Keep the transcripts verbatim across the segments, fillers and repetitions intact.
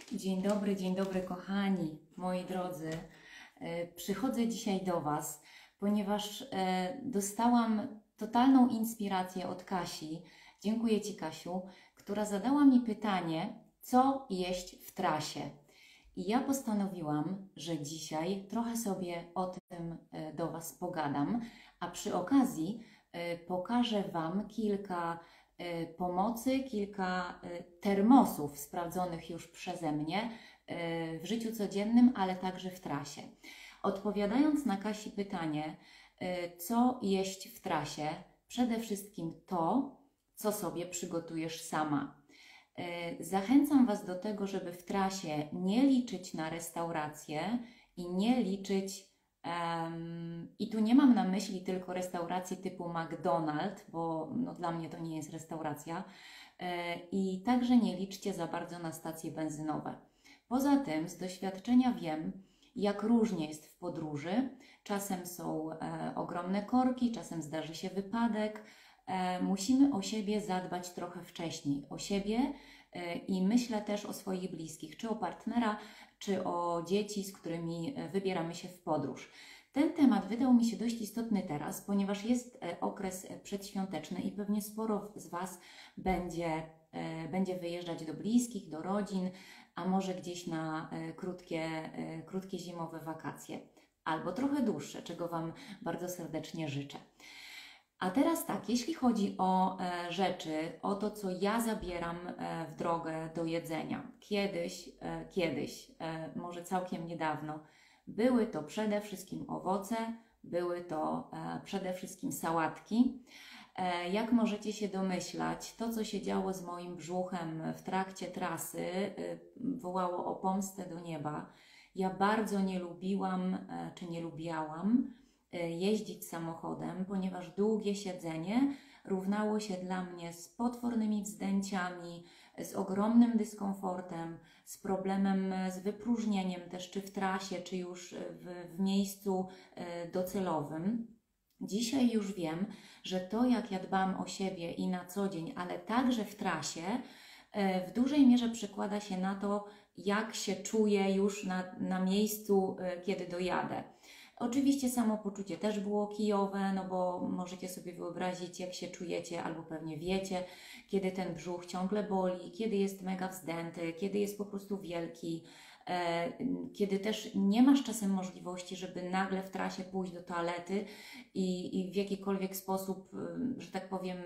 Dzień dobry, dzień dobry kochani, moi drodzy. E, Przychodzę dzisiaj do Was, ponieważ e, dostałam totalną inspirację od Kasi. Dziękuję Ci, Kasiu, która zadała mi pytanie, co jeść w trasie. I ja postanowiłam, że dzisiaj trochę sobie o tym e, do Was pogadam, a przy okazji e, pokażę Wam kilka e, pomocy, kilka e, termosów sprawdzonych już przeze mnie e, w życiu codziennym, ale także w trasie. Odpowiadając na Kasi pytanie, e, co jeść w trasie, przede wszystkim to, co sobie przygotujesz sama. Zachęcam Was do tego, żeby w trasie nie liczyć na restaurację i nie liczyć, um, i tu nie mam na myśli tylko restauracji typu McDonald's, bo no, dla mnie to nie jest restauracja, i także nie liczcie za bardzo na stacje benzynowe. Poza tym z doświadczenia wiem, jak różnie jest w podróży. Czasem są e, ogromne korki, czasem zdarzy się wypadek. E, musimy o siebie zadbać trochę wcześniej, o siebie e, i myślę też o swoich bliskich, czy o partnera, czy o dzieci, z którymi wybieramy się w podróż. Ten temat wydał mi się dość istotny teraz, ponieważ jest e, okres przedświąteczny i pewnie sporo z Was będzie, e, będzie wyjeżdżać do bliskich, do rodzin, a może gdzieś na e, krótkie, e, krótkie zimowe wakacje, albo trochę dłuższe, czego Wam bardzo serdecznie życzę. A teraz tak, jeśli chodzi o e, rzeczy, o to, co ja zabieram e, w drogę do jedzenia. Kiedyś, e, kiedyś, e, może całkiem niedawno, były to przede wszystkim owoce, były to e, przede wszystkim sałatki. E, jak możecie się domyślać, to, co się działo z moim brzuchem w trakcie trasy, e, wołało o pomstę do nieba. Ja bardzo nie lubiłam, e, czy nie lubiałam, jeździć samochodem, ponieważ długie siedzenie równało się dla mnie z potwornymi wzdęciami, z ogromnym dyskomfortem, z problemem z wypróżnieniem też, czy w trasie, czy już w, w miejscu docelowym. Dzisiaj już wiem, że to, jak ja dbam o siebie i na co dzień, ale także w trasie, w dużej mierze przekłada się na to, jak się czuję już na, na miejscu, kiedy dojadę. Oczywiście samopoczucie też było kijowe, no bo możecie sobie wyobrazić, jak się czujecie, albo pewnie wiecie, kiedy ten brzuch ciągle boli, kiedy jest mega wzdęty, kiedy jest po prostu wielki, e, kiedy też nie masz czasem możliwości, żeby nagle w trasie pójść do toalety i, i w jakikolwiek sposób, że tak powiem,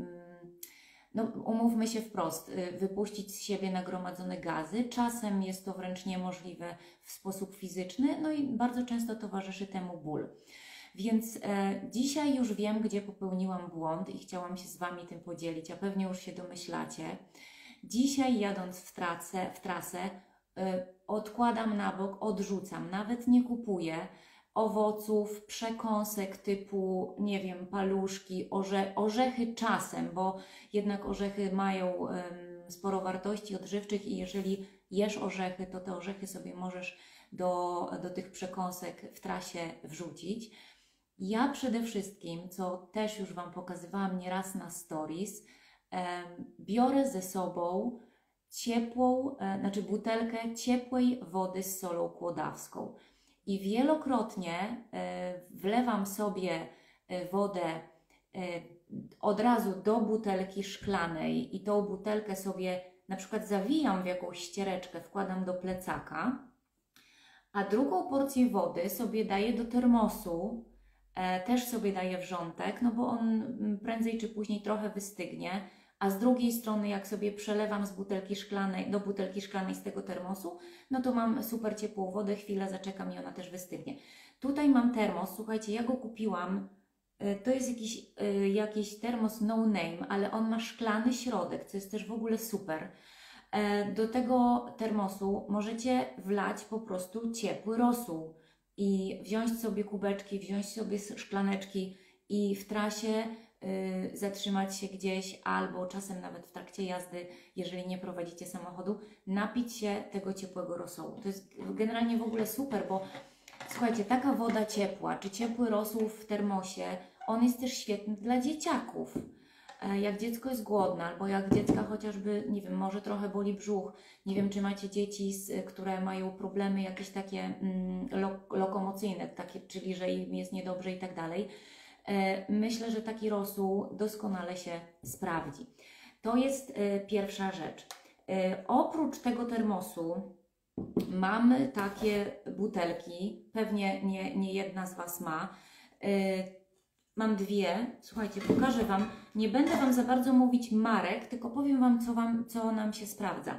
no umówmy się wprost, wypuścić z siebie nagromadzone gazy. Czasem jest to wręcz niemożliwe w sposób fizyczny, no i bardzo często towarzyszy temu ból. Więc e, dzisiaj już wiem, gdzie popełniłam błąd i chciałam się z Wami tym podzielić, a pewnie już się domyślacie. Dzisiaj jadąc w, trasę, w trasę e, odkładam na bok, odrzucam, nawet nie kupuję owoców, przekąsek typu, nie wiem, paluszki, orze orzechy czasem, bo jednak orzechy mają um, sporo wartości odżywczych i jeżeli jesz orzechy, to te orzechy sobie możesz do, do tych przekąsek w trasie wrzucić. Ja przede wszystkim, co też już Wam pokazywałam nieraz na stories, um, biorę ze sobą ciepłą, e, znaczy butelkę ciepłej wody z solą kłodawską. I wielokrotnie wlewam sobie wodę od razu do butelki szklanej i tą butelkę sobie na przykład zawijam w jakąś ściereczkę, wkładam do plecaka, a drugą porcję wody sobie daję do termosu, też sobie daję wrzątek, no bo on prędzej czy później trochę wystygnie, a z drugiej strony jak sobie przelewam z butelki szklanej do butelki szklanej z tego termosu, no to mam super ciepłą wodę, chwilę zaczekam i ona też wystygnie. Tutaj mam termos, słuchajcie, ja go kupiłam, to jest jakiś, jakiś termos no name, ale on ma szklany środek, co jest też w ogóle super. Do tego termosu możecie wlać po prostu ciepły rosół i wziąć sobie kubeczki, wziąć sobie szklaneczki i w trasie y, zatrzymać się gdzieś albo czasem nawet w trakcie jazdy, jeżeli nie prowadzicie samochodu, napić się tego ciepłego rosołu. To jest generalnie w ogóle super, bo słuchajcie, taka woda ciepła czy ciepły rosół w termosie, on jest też świetny dla dzieciaków. Jak dziecko jest głodne, albo jak dziecka chociażby, nie wiem, może trochę boli brzuch, nie wiem, czy macie dzieci, które mają problemy jakieś takie mm, lokomocyjne, takie, czyli że im jest niedobrze i tak dalej. Myślę, że taki rosół doskonale się sprawdzi. To jest pierwsza rzecz. Oprócz tego termosu mam takie butelki, pewnie nie, nie jedna z Was ma. Mam dwie, słuchajcie, pokażę Wam, nie będę Wam za bardzo mówić marek, tylko powiem Wam, co, wam, co nam się sprawdza.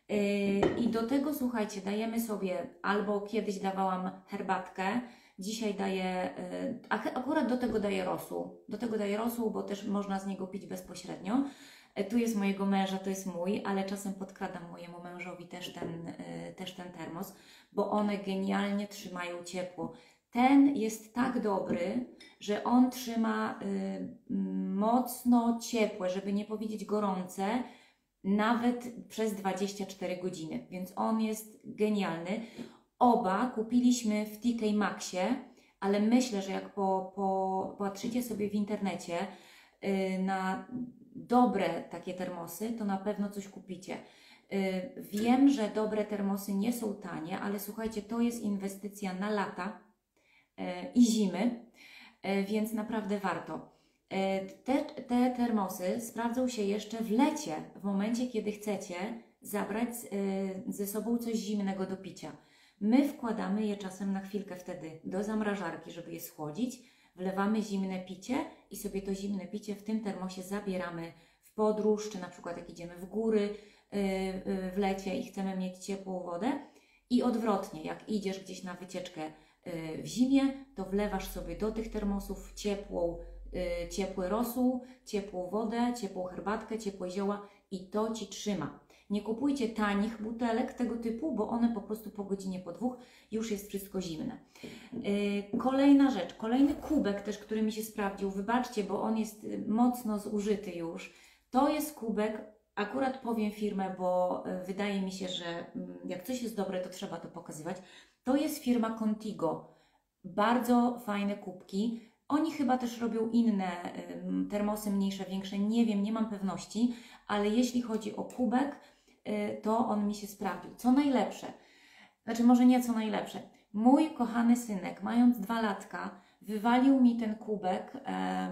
I do tego, słuchajcie, dajemy sobie, albo kiedyś dawałam herbatkę, dzisiaj daję, akurat do tego daję rosół, do tego daję rosół, bo też można z niego pić bezpośrednio. Tu jest mojego męża, to jest mój, ale czasem podkradam mojemu mężowi też ten, też ten termos, bo one genialnie trzymają ciepło. Ten jest tak dobry, że on trzyma y, mocno ciepłe, żeby nie powiedzieć gorące, nawet przez dwadzieścia cztery godziny, więc on jest genialny. Oba kupiliśmy w T K Maxie, ale myślę, że jak po, po, patrzycie sobie w internecie y, na dobre takie termosy, to na pewno coś kupicie. Y, wiem, że dobre termosy nie są tanie, ale słuchajcie, to jest inwestycja na lata y, i zimy, y, więc naprawdę warto. Te, te termosy sprawdzą się jeszcze w lecie, w momencie, kiedy chcecie zabrać ze sobą coś zimnego do picia. My wkładamy je czasem na chwilkę wtedy do zamrażarki, żeby je schłodzić, wlewamy zimne picie i sobie to zimne picie w tym termosie zabieramy w podróż, czy na przykład jak idziemy w góry w lecie i chcemy mieć ciepłą wodę. I odwrotnie, jak idziesz gdzieś na wycieczkę w zimie, to wlewasz sobie do tych termosów ciepłą ciepły rosół, ciepłą wodę, ciepłą herbatkę, ciepłe zioła i to Ci trzyma. Nie kupujcie tanich butelek tego typu, bo one po prostu po godzinie, po dwóch już jest wszystko zimne. Yy, kolejna rzecz, kolejny kubek też, który mi się sprawdził, wybaczcie, bo on jest mocno zużyty już. To jest kubek, akurat powiem firmę, bo wydaje mi się, że jak coś jest dobre, to trzeba to pokazywać. To jest firma Contigo. Bardzo fajne kubki. Oni chyba też robią inne y, termosy, mniejsze, większe, nie wiem, nie mam pewności, ale jeśli chodzi o kubek, y, to on mi się sprawdził. Co najlepsze, znaczy może nie co najlepsze, mój kochany synek, mając dwa latka, wywalił mi ten kubek, y,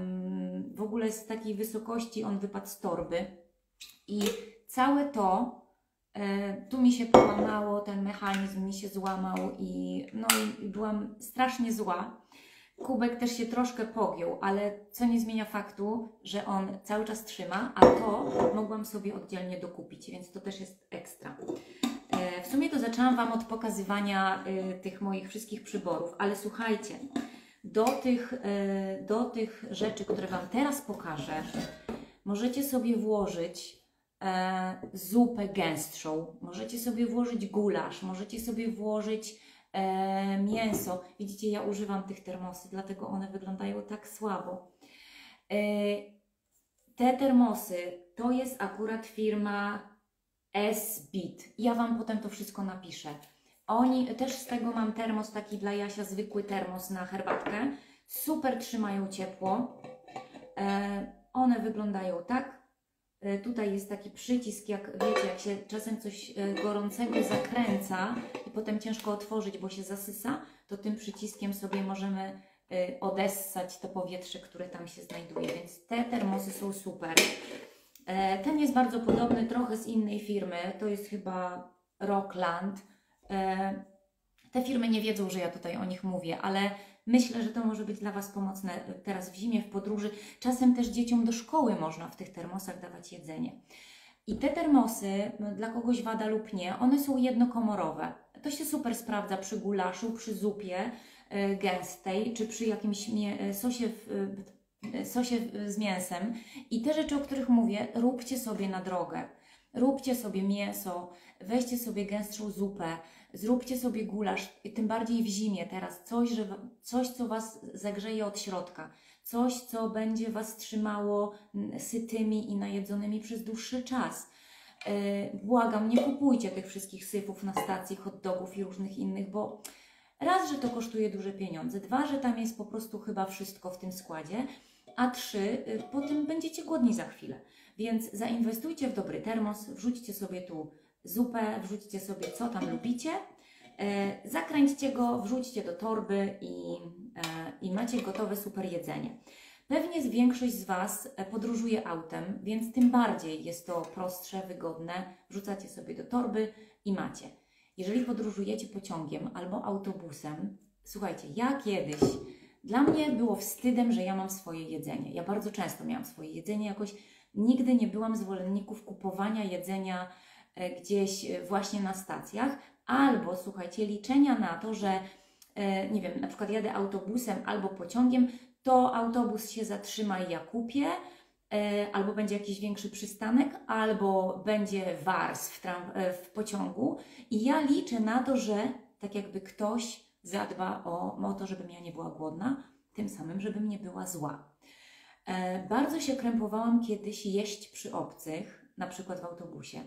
w ogóle z takiej wysokości on wypadł z torby i całe to, y, tu mi się połamało, ten mechanizm mi się złamał i, no, i byłam strasznie zła. Kubek też się troszkę pogiął, ale co nie zmienia faktu, że on cały czas trzyma, a to mogłam sobie oddzielnie dokupić, więc to też jest ekstra. E, w sumie to zaczęłam Wam od pokazywania y, tych moich wszystkich przyborów, ale słuchajcie, do tych, y, do tych rzeczy, które Wam teraz pokażę, możecie sobie włożyć e, zupę gęstszą, możecie sobie włożyć gulasz, możecie sobie włożyć E, mięso. Widzicie, ja używam tych termosy, dlatego one wyglądają tak słabo. E, te termosy to jest akurat firma S-Bit. Ja Wam potem to wszystko napiszę. Oni, też z tego mam termos taki dla Jasia, zwykły termos na herbatkę. Super trzymają ciepło. E, one wyglądają tak. Tutaj jest taki przycisk, jak wiecie, jak się czasem coś gorącego zakręca i potem ciężko otworzyć, bo się zasysa, to tym przyciskiem sobie możemy odessać to powietrze, które tam się znajduje, więc te termosy są super. Ten jest bardzo podobny, trochę z innej firmy, to jest chyba Rockland. Te firmy nie wiedzą, że ja tutaj o nich mówię, ale myślę, że to może być dla Was pomocne teraz w zimie, w podróży. Czasem też dzieciom do szkoły można w tych termosach dawać jedzenie. I te termosy, dla kogoś wada lub nie, one są jednokomorowe. To się super sprawdza przy gulaszu, przy zupie y, gęstej, czy przy jakimś sosie, y, sosie z mięsem. I te rzeczy, o których mówię, róbcie sobie na drogę. Róbcie sobie mięso, weźcie sobie gęstszą zupę, zróbcie sobie gulasz, tym bardziej w zimie teraz, coś, że, coś, co Was zagrzeje od środka, coś, co będzie Was trzymało sytymi i najedzonymi przez dłuższy czas. Yy, błagam, nie kupujcie tych wszystkich syfów na stacji, hot dogów i różnych innych, bo raz, że to kosztuje duże pieniądze, dwa, że tam jest po prostu chyba wszystko w tym składzie a trzy, po tym będziecie głodni za chwilę. Więc zainwestujcie w dobry termos, wrzućcie sobie tu zupę, wrzućcie sobie co tam lubicie, e, zakręćcie go, wrzućcie do torby i, e, i macie gotowe super jedzenie. Pewnie większość z Was podróżuje autem, więc tym bardziej jest to prostsze, wygodne. Wrzucacie sobie do torby i macie. Jeżeli podróżujecie pociągiem albo autobusem, słuchajcie, ja kiedyś, dla mnie było wstydem, że ja mam swoje jedzenie. Ja bardzo często miałam swoje jedzenie, jakoś nigdy nie byłam zwolenników kupowania jedzenia gdzieś właśnie na stacjach, albo słuchajcie, liczenia na to, że nie wiem, na przykład jadę autobusem albo pociągiem, to autobus się zatrzyma i ja kupię, albo będzie jakiś większy przystanek, albo będzie wars w, w pociągu i ja liczę na to, że tak jakby ktoś zadba o, o to, żebym ja nie była głodna, tym samym, żebym nie była zła. E, bardzo się krępowałam kiedyś jeść przy obcych, na przykład w autobusie.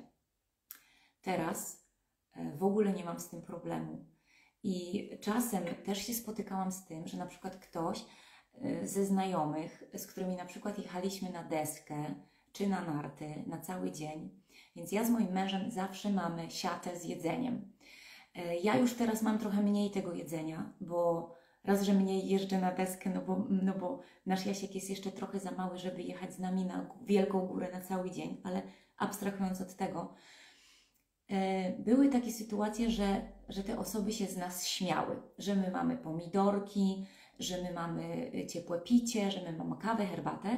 Teraz e, w ogóle nie mam z tym problemu. I czasem też się spotykałam z tym, że na przykład ktoś e, ze znajomych, z którymi na przykład jechaliśmy na deskę, czy na narty, na cały dzień, więc ja z moim mężem zawsze mamy siatę z jedzeniem. Ja już teraz mam trochę mniej tego jedzenia, bo raz, że mniej jeżdżę na deskę, no bo, no bo nasz Jasiek jest jeszcze trochę za mały, żeby jechać z nami na wielką górę na cały dzień, ale abstrahując od tego, były takie sytuacje, że, że te osoby się z nas śmiały, że my mamy pomidorki, że my mamy ciepłe picie, że my mamy kawę, herbatę.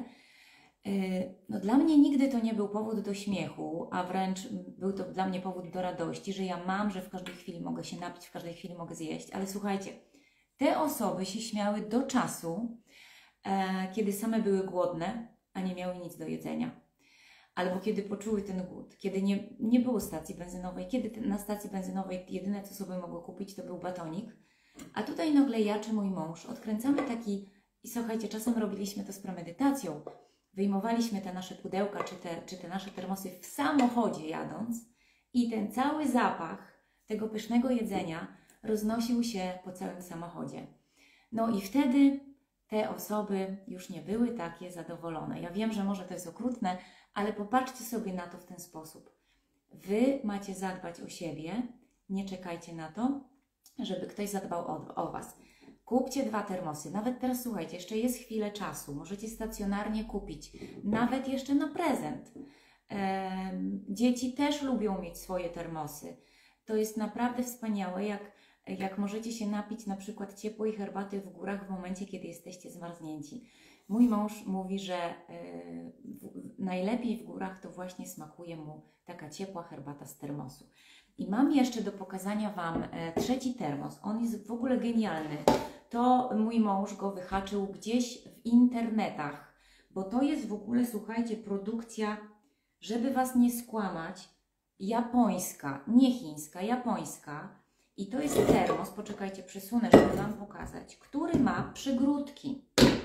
No, dla mnie nigdy to nie był powód do śmiechu, a wręcz był to dla mnie powód do radości, że ja mam, że w każdej chwili mogę się napić, w każdej chwili mogę zjeść, ale słuchajcie, te osoby się śmiały do czasu, e, kiedy same były głodne, a nie miały nic do jedzenia. Albo kiedy poczuły ten głód, kiedy nie, nie było stacji benzynowej, kiedy te, na stacji benzynowej jedyne, co sobie mogło kupić, to był batonik, a tutaj nagle ja czy mój mąż odkręcamy taki, i słuchajcie, czasem robiliśmy to z premedytacją, wyjmowaliśmy te nasze pudełka, czy te, czy te nasze termosy w samochodzie jadąc i ten cały zapach tego pysznego jedzenia roznosił się po całym samochodzie. No i wtedy te osoby już nie były takie zadowolone. Ja wiem, że może to jest okrutne, ale popatrzcie sobie na to w ten sposób. Wy macie zadbać o siebie, nie czekajcie na to, żeby ktoś zadbał o, o Was. Kupcie dwa termosy. Nawet teraz, słuchajcie, jeszcze jest chwilę czasu. Możecie stacjonarnie kupić. Nawet jeszcze na prezent. Ehm, dzieci też lubią mieć swoje termosy. To jest naprawdę wspaniałe, jak, jak możecie się napić na przykład ciepłej herbaty w górach w momencie, kiedy jesteście zmarznięci. Mój mąż mówi, że e, w, najlepiej w górach to właśnie smakuje mu taka ciepła herbata z termosu. I mam jeszcze do pokazania Wam e, trzeci termos. On jest w ogóle genialny. To mój mąż go wyhaczył gdzieś w internetach, bo to jest w ogóle, słuchajcie, produkcja, żeby Was nie skłamać, japońska, nie chińska, japońska. I to jest termos, poczekajcie, przesunę, żeby Wam pokazać, który ma przygródki.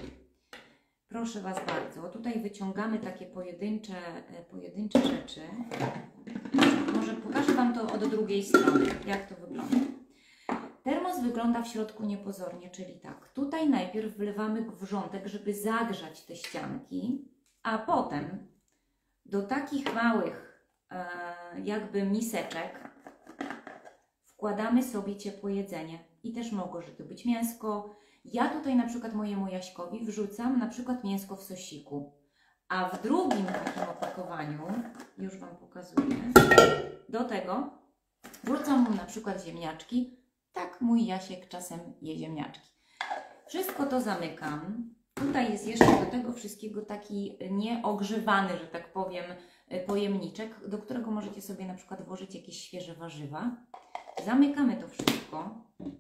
Proszę Was bardzo, tutaj wyciągamy takie pojedyncze, pojedyncze rzeczy. Może pokażę Wam to od drugiej strony, jak to wygląda. Termos wygląda w środku niepozornie, czyli tak, tutaj najpierw wlewamy wrzątek, żeby zagrzać te ścianki, a potem do takich małych e, jakby miseczek wkładamy sobie ciepłe jedzenie i też mogło, że to być mięsko. Ja tutaj na przykład mojemu Jaśkowi wrzucam na przykład mięsko w sosiku, a w drugim takim opakowaniu, już Wam pokazuję, do tego wrzucam mu na przykład ziemniaczki. Tak mój Jasiek czasem je ziemniaczki. Wszystko to zamykam. Tutaj jest jeszcze do tego wszystkiego taki nieogrzewany, że tak powiem, pojemniczek, do którego możecie sobie na przykład włożyć jakieś świeże warzywa. Zamykamy to wszystko.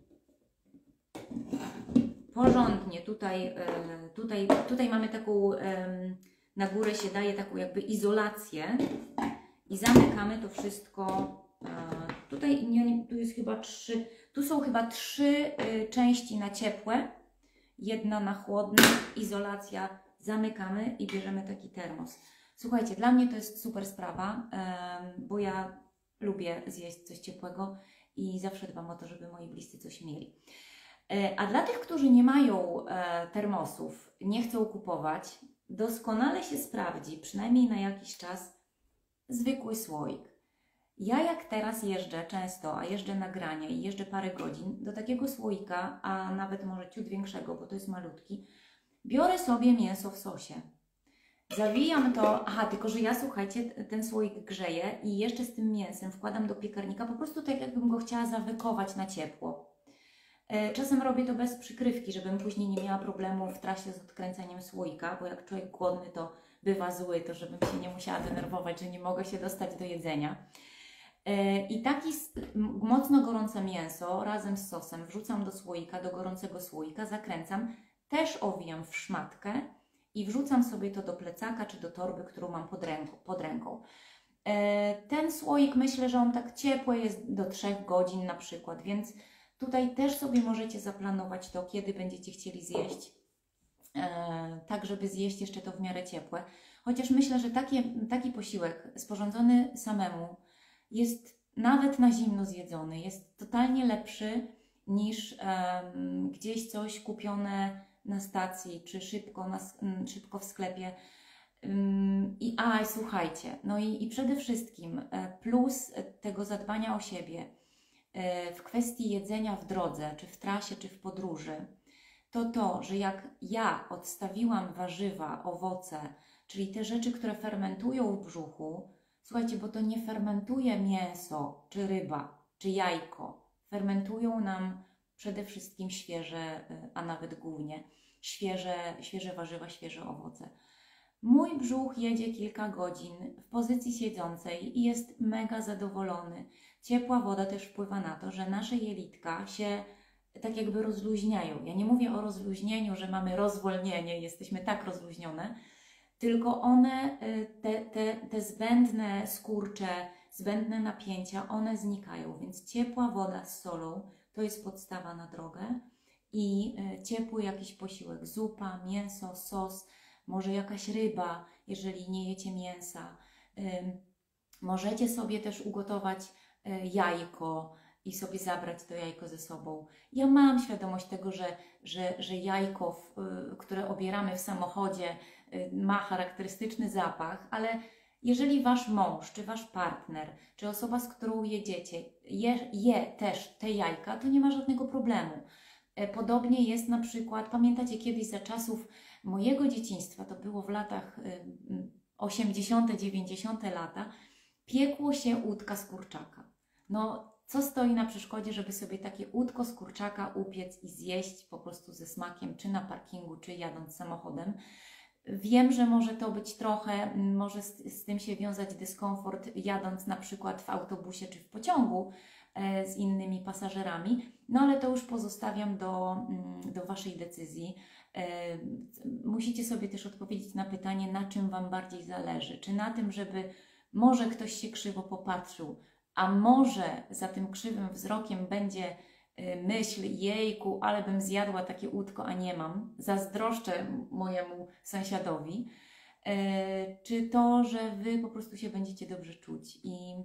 Porządnie. Tutaj, tutaj, tutaj mamy taką, na górę się daje taką jakby izolację i zamykamy to wszystko. Tutaj nie, tu jest chyba trzy, tu są chyba trzy y, części na ciepłe, jedna na chłodne, izolacja, zamykamy i bierzemy taki termos. Słuchajcie, dla mnie to jest super sprawa, y, bo ja lubię zjeść coś ciepłego i zawsze dbam o to, żeby moi bliscy coś mieli. A dla tych, którzy nie mają termosów, nie chcą kupować, doskonale się sprawdzi, przynajmniej na jakiś czas, zwykły słoik. Ja jak teraz jeżdżę często, a jeżdżę na grania i jeżdżę parę godzin, do takiego słoika, a nawet może ciut większego, bo to jest malutki, biorę sobie mięso w sosie. Zawijam to, aha, tylko że ja, słuchajcie, ten słoik grzeję i jeszcze z tym mięsem wkładam do piekarnika, po prostu tak jakbym go chciała zawykować na ciepło. Czasem robię to bez przykrywki, żebym później nie miała problemu w trasie z odkręceniem słoika, bo jak człowiek głodny to bywa zły, to żebym się nie musiała denerwować, że nie mogę się dostać do jedzenia. I takie mocno gorące mięso razem z sosem wrzucam do słoika, do gorącego słoika, zakręcam, też owijam w szmatkę i wrzucam sobie to do plecaka czy do torby, którą mam pod ręką. Pod ręką. Ten słoik, myślę, że on tak ciepły jest do trzech godzin na przykład, więc tutaj też sobie możecie zaplanować to, kiedy będziecie chcieli zjeść, tak żeby zjeść jeszcze to w miarę ciepłe. Chociaż myślę, że taki, taki posiłek sporządzony samemu jest nawet na zimno zjedzony, jest totalnie lepszy niż um, gdzieś coś kupione na stacji, czy szybko, na, szybko w sklepie. Um, I a, słuchajcie, no i, i przede wszystkim plus tego zadbania o siebie w kwestii jedzenia w drodze, czy w trasie, czy w podróży, to to, że jak ja odstawiłam warzywa, owoce, czyli te rzeczy, które fermentują w brzuchu, słuchajcie, bo to nie fermentuje mięso, czy ryba, czy jajko. Fermentują nam przede wszystkim świeże, a nawet głównie świeże, świeże warzywa, świeże owoce. Mój brzuch jedzie kilka godzin w pozycji siedzącej i jest mega zadowolony. Ciepła woda też wpływa na to, że nasze jelitka się tak jakby rozluźniają. Ja nie mówię o rozluźnieniu, że mamy rozwolnienie, jesteśmy tak rozluźnione, tylko one, te, te, te zbędne skurcze, zbędne napięcia, one znikają, więc ciepła woda z solą to jest podstawa na drogę i ciepły jakiś posiłek, zupa, mięso, sos, może jakaś ryba, jeżeli nie jecie mięsa. Możecie sobie też ugotować jajko i sobie zabrać to jajko ze sobą. Ja mam świadomość tego, że, że, że jajko, które obieramy w samochodzie, ma charakterystyczny zapach, ale jeżeli Wasz mąż, czy Wasz partner, czy osoba, z którą jedziecie, je, je też te jajka, to nie ma żadnego problemu. Podobnie jest na przykład, pamiętacie kiedyś za czasów mojego dzieciństwa, to było w latach osiemdziesiąte, dziewięćdziesiąte lata, piekło się łódka z kurczaka. No, co stoi na przeszkodzie, żeby sobie takie łódko z kurczaka upiec i zjeść po prostu ze smakiem, czy na parkingu, czy jadąc samochodem. Wiem, że może to być trochę, może z, z tym się wiązać dyskomfort jadąc na przykład w autobusie czy w pociągu e, z innymi pasażerami, no ale to już pozostawiam do, do Waszej decyzji. E, musicie sobie też odpowiedzieć na pytanie, na czym Wam bardziej zależy. Czy na tym, żeby może ktoś się krzywo popatrzył, a może za tym krzywym wzrokiem będzie myśl, jejku, ale bym zjadła takie łódko, a nie mam, zazdroszczę mojemu sąsiadowi, e, czy to, że Wy po prostu się będziecie dobrze czuć. I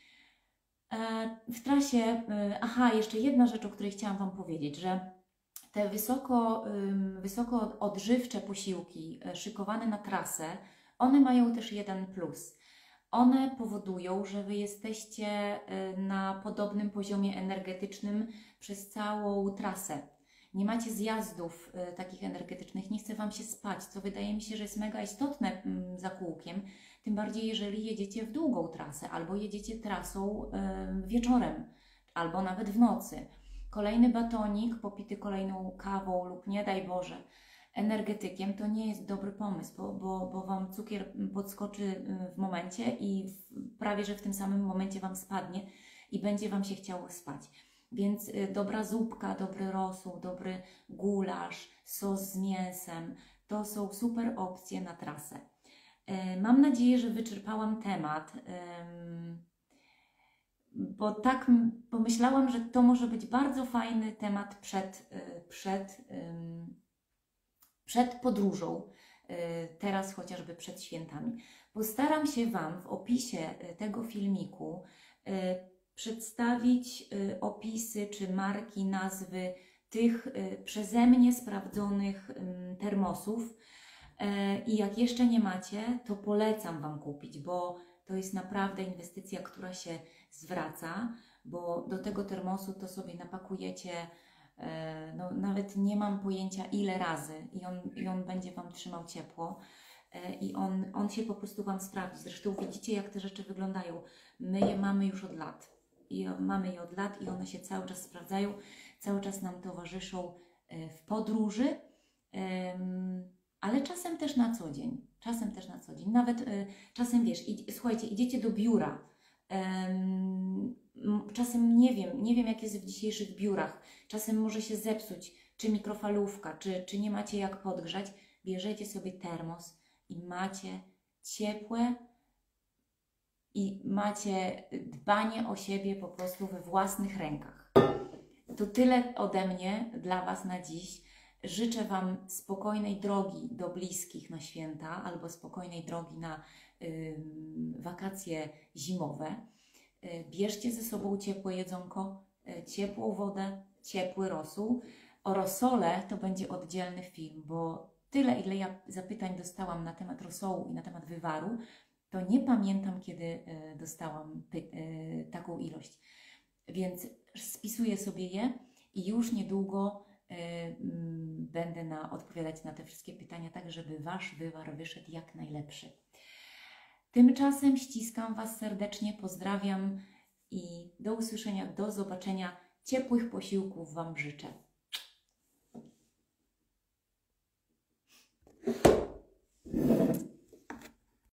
e, w trasie, e, aha, jeszcze jedna rzecz, o której chciałam Wam powiedzieć, że te wysoko, y, wysoko odżywcze posiłki e, szykowane na trasę, one mają też jeden plus. One powodują, że Wy jesteście na podobnym poziomie energetycznym przez całą trasę. Nie macie zjazdów y, takich energetycznych, nie chce Wam się spać, co wydaje mi się, że jest mega istotne y, za kółkiem, tym bardziej jeżeli jedziecie w długą trasę, albo jedziecie trasą y, wieczorem, albo nawet w nocy. Kolejny batonik popity kolejną kawą lub nie daj Boże energetykiem, to nie jest dobry pomysł, bo, bo, bo Wam cukier podskoczy w momencie i w, prawie że w tym samym momencie Wam spadnie i będzie Wam się chciało spać. Więc y, dobra zupka, dobry rosół, dobry gulasz, sos z mięsem, to są super opcje na trasę. Y, mam nadzieję, że wyczerpałam temat, y, bo tak pomyślałam, że to może być bardzo fajny temat przed, y, przed y, przed podróżą, teraz chociażby przed świętami. Postaram się Wam w opisie tego filmiku przedstawić opisy czy marki, nazwy tych przeze mnie sprawdzonych termosów. I jak jeszcze nie macie, to polecam Wam kupić, bo to jest naprawdę inwestycja, która się zwraca, bo do tego termosu to sobie napakujecie, no nawet nie mam pojęcia ile razy i on, i on będzie Wam trzymał ciepło i on, on się po prostu Wam sprawdzi. Zresztą widzicie, jak te rzeczy wyglądają. My je mamy już od lat i mamy je od lat i one się cały czas sprawdzają, cały czas nam towarzyszą w podróży, ale czasem też na co dzień, czasem też na co dzień, nawet y, czasem wiesz, id słuchajcie, idziecie do biura, ym, czasem nie wiem, nie wiem jak jest w dzisiejszych biurach, czasem może się zepsuć, czy mikrofalówka, czy, czy nie macie jak podgrzać, bierzecie sobie termos i macie ciepłe i macie dbanie o siebie po prostu we własnych rękach. To tyle ode mnie dla Was na dziś. Życzę Wam spokojnej drogi do bliskich na święta albo spokojnej drogi na y, wakacje zimowe. Y, bierzcie ze sobą ciepłe jedzonko, y, ciepłą wodę, ciepły rosół. O rosole to będzie oddzielny film, bo tyle, ile ja zapytań dostałam na temat rosołu i na temat wywaru, to nie pamiętam, kiedy y, dostałam y, taką ilość. Więc spisuję sobie je i już niedługo będę na, odpowiadać na te wszystkie pytania, tak żeby Wasz wywar wyszedł jak najlepszy. Tymczasem ściskam Was serdecznie, pozdrawiam i do usłyszenia, do zobaczenia. Ciepłych posiłków Wam życzę.